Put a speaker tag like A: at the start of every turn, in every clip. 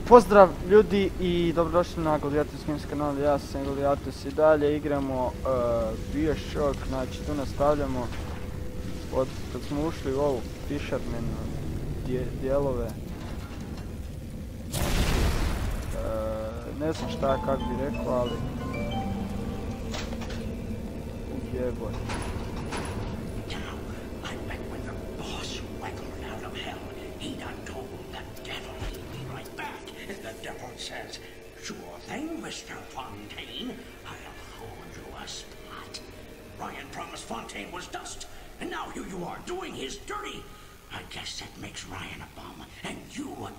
A: Pozdrav ljudi i dobrodošli na Goliatus Games kanal, ja sam Goliatus i dalje igramo BioShock, znači tu nastavljamo od kad smo ušli u ovu Fisherman dijelove. Ne znam šta kak bi rekao, ali jeboj.
B: Says, sure thing, Mr. Fontaine. I'll hold you a spot. Ryan promised Fontaine was dust, and now here you are doing his dirty. I guess that makes Ryan a bum, and you a...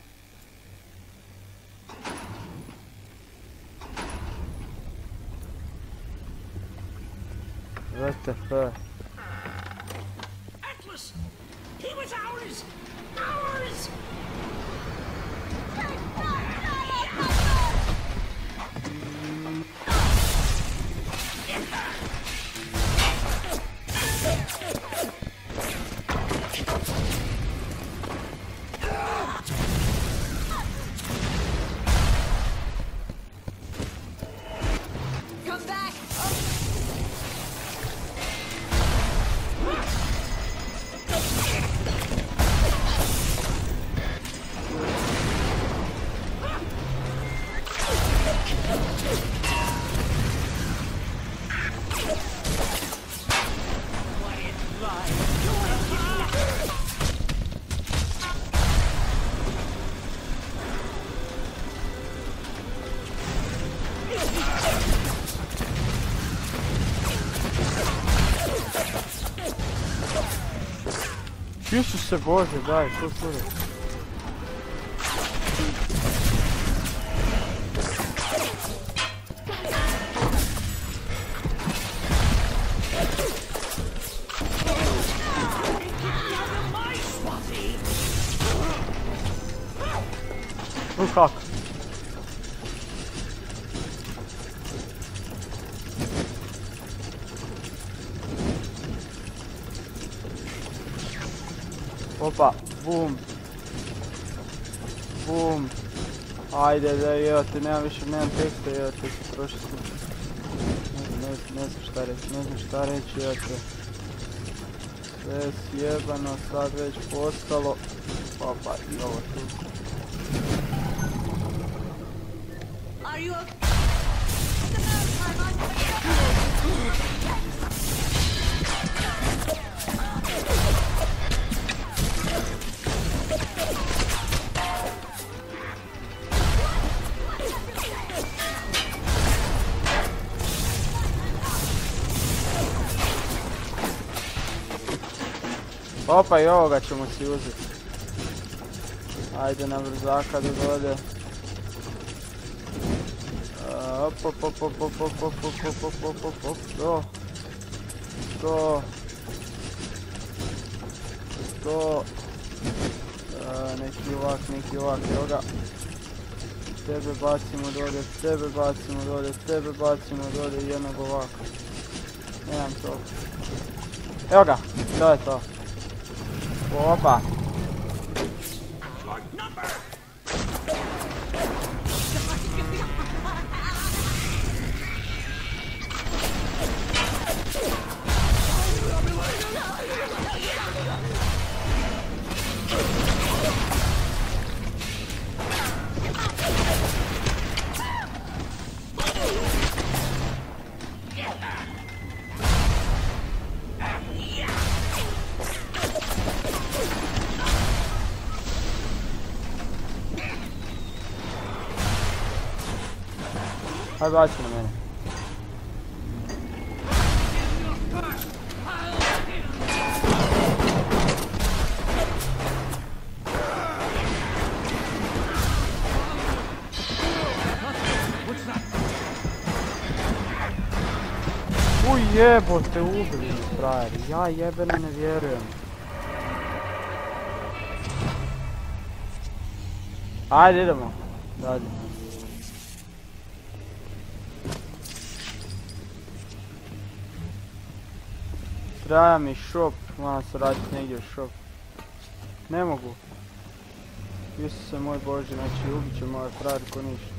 A: What the fuck?
B: Atlas! He was ours! Ours!
C: Come back!
A: Isuse Bože, daj, što čuje? Kako? Opa, bum. Bum. Ajde, da jevate, nemam teksta, jevate, se prošli smo. Ne znam šta reći, jevate. Sve je sjebano, sad već postalo. Opa, i ovo tu.
C: Are you okay?
A: Opa, i ovoga ćemo si uzeti. Ajde na brzaka da dode. To. Neki ovak, evo ga. Tebe bacimo dolje, i jednog ovaka. Nemam to. Evo ga, to je to. Opa! Hajde baci na mene. Jebote, ubili mi frajeri, ja jebeno ne vjerujem. Ajde, idemo. Dalje. Treba mi shop, moram se raditi negdje u shop. Ne mogu. Isuse moj Bože, znači ubit će moja frajer ko ništa.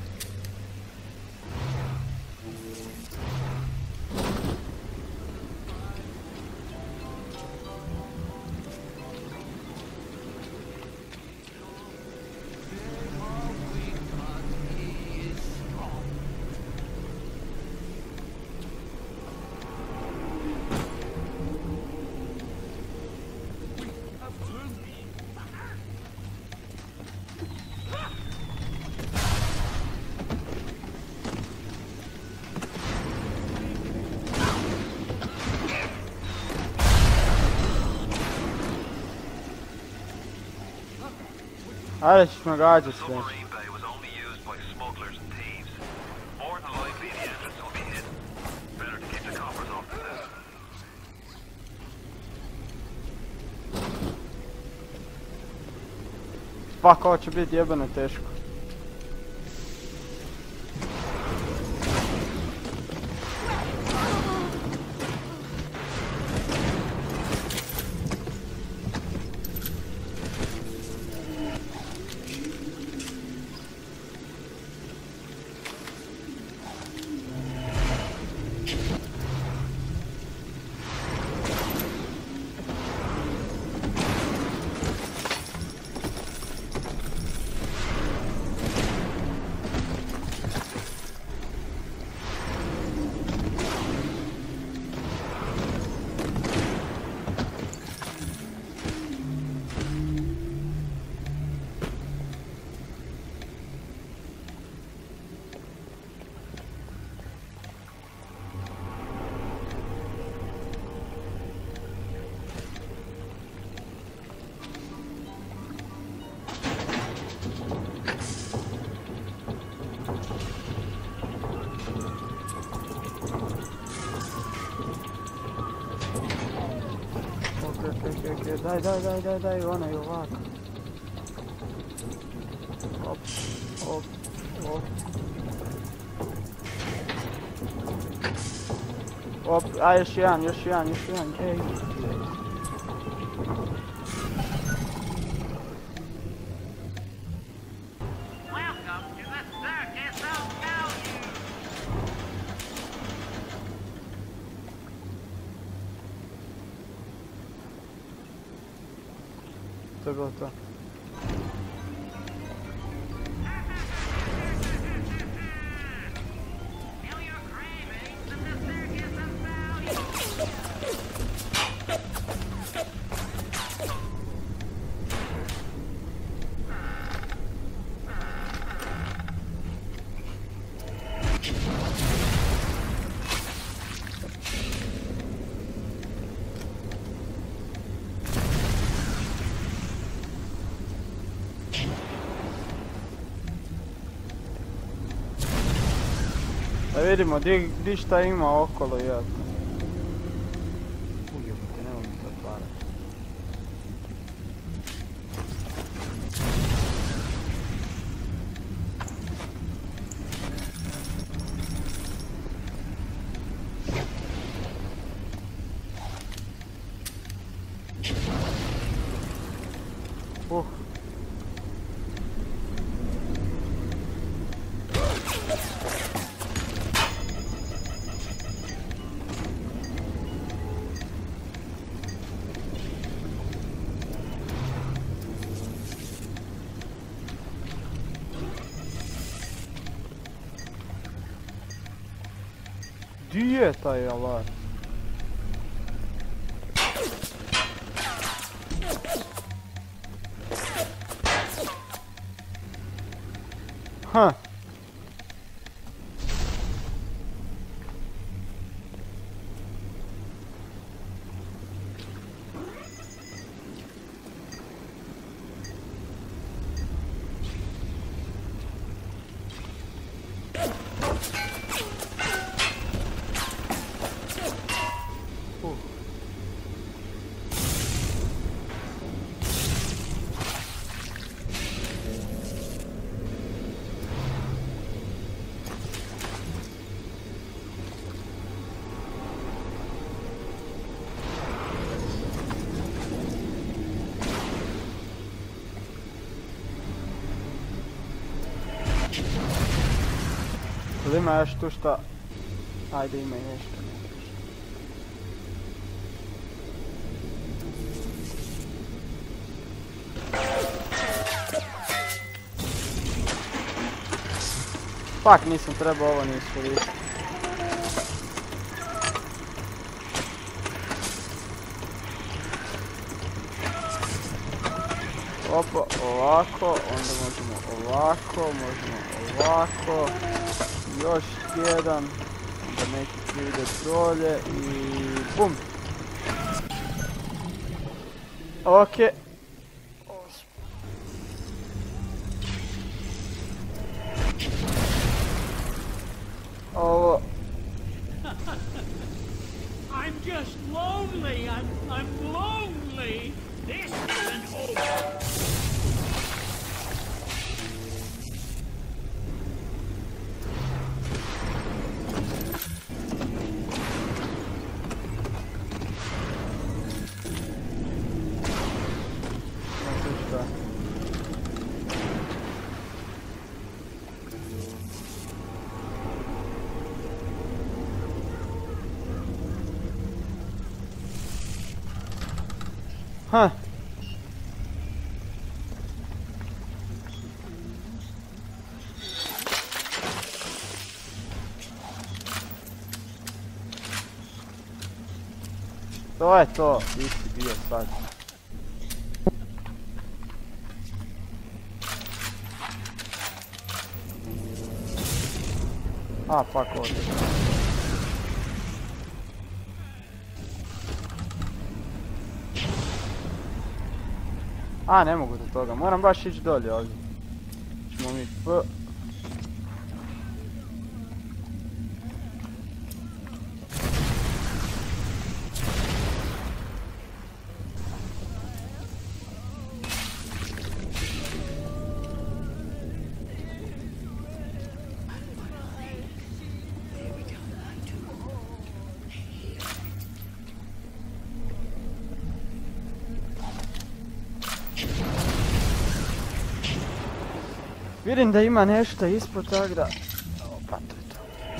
A: Ajde ćeš me gađat sve. Fuck, ovo će biti jebeno teško. Daj, ona je ovako. Op, a još jedan, ej. To je bilo to. Da vidimo di šta ima okolo, jel? Ujebite, nemoj mi to otvarati. Di je taj alarm? Ha. ima još tu šta... Ajde, ima i nešto. Fuck, nisam trebao ovo ni iskoristiti. Opa, ovako, onda možemo ovako, još jedan, da neki ide dolje i bum. Okej. Ovo.
D: I'm just lonely. I'm lonely. This isn't over.
A: Huh. To je to, di si bio sad. A, fuck ovdje. A, ne mogu do toga, moram baš ići dolje ovdje. Ćemo mi vidim da ima nešto ispod, tako da... Opa, to je to.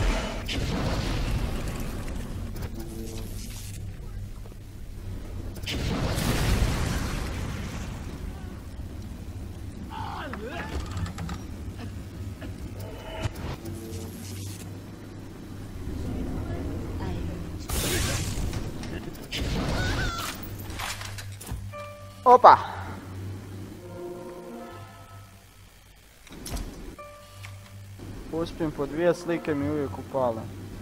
A: Opa! Uspijem po 2 slike mi uvijek upale.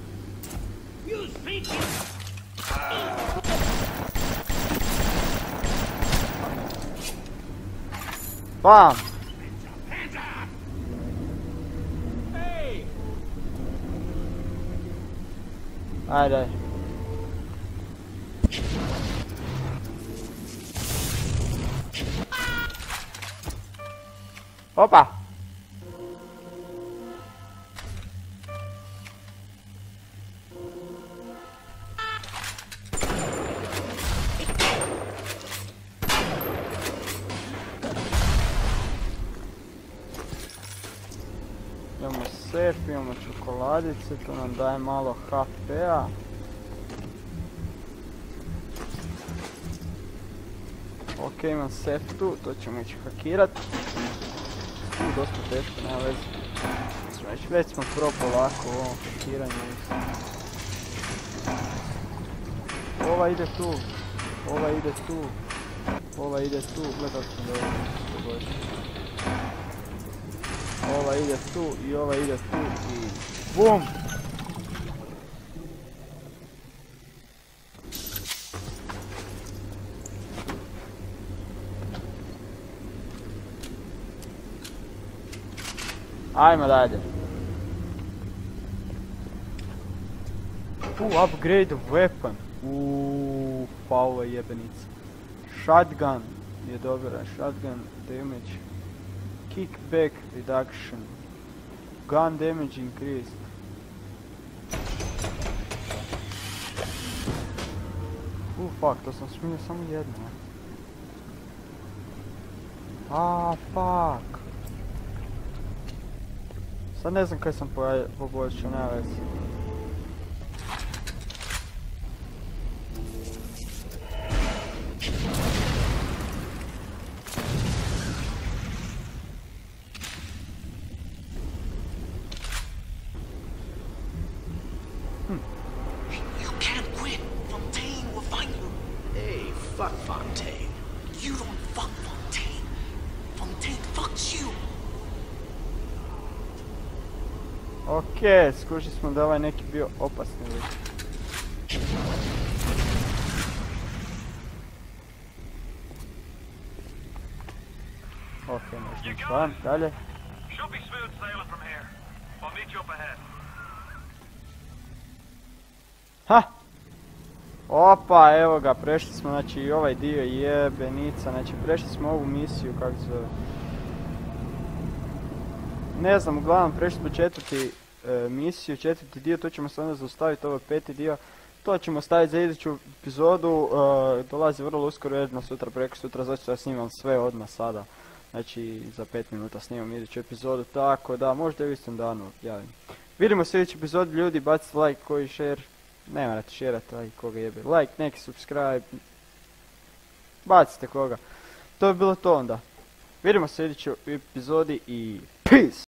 A: Bam! Ajde. Opa! Imamo sef, imamo čokoladice, to nam daje malo HP-a. Ok, imam sef tu, to ćemo ići hakirat. Dosta teško, nema veze. Već smo polako u ovom hakiranju. Ova ide tu, ova ide tu, ova ide tu, gledaj sam da ovo. Ova ide tu i ova ide tu i BUM! Ajmo dalje. Upgrade weapon. Pa ovo je jebenica. Shotgun je dobra, shotgun damage. Kickback reduction. Gun damage increased. Fuck, to sam smio samo jedno. Fuck. Sad ne znam kaj sam poboljšao, nema veze.
B: You can't quit. Fontaine will find you.
E: Hey, fuck Fontaine.
B: You don't fuck Fontaine. Fontaine fucks you.
A: Okej, skušali smo da ovaj neki bio opasni lik. Okej, možemo ići van, dalje.
F: Should be smooth sailing from here. I'll meet you up ahead.
A: Ha! Opa, evo ga, prešli smo, znači i ovaj dio jebenica, znači prešli smo ovu misiju, kako se zove. Ne znam, uglavnom prešli smo četvrti misiju, četvrti dio, to ćemo se onda zaustaviti, ovo je peti dio. To ćemo staviti za iduću epizodu, dolazi vrlo uskoro, jedno sutra, preko sutra, zato ja snimam sve odmah sada. Znači, za 5 minuta snimam iduću epizodu, tako da, možda u istom danu javim. Vidimo se u iduću epizodu, ljudi, bacite like, koji share, ne morate šerati, like, koga jebe, like, neki subscribe, bacite koga. To bi bilo to onda. Vidimo se u idućoj epizodi i peace!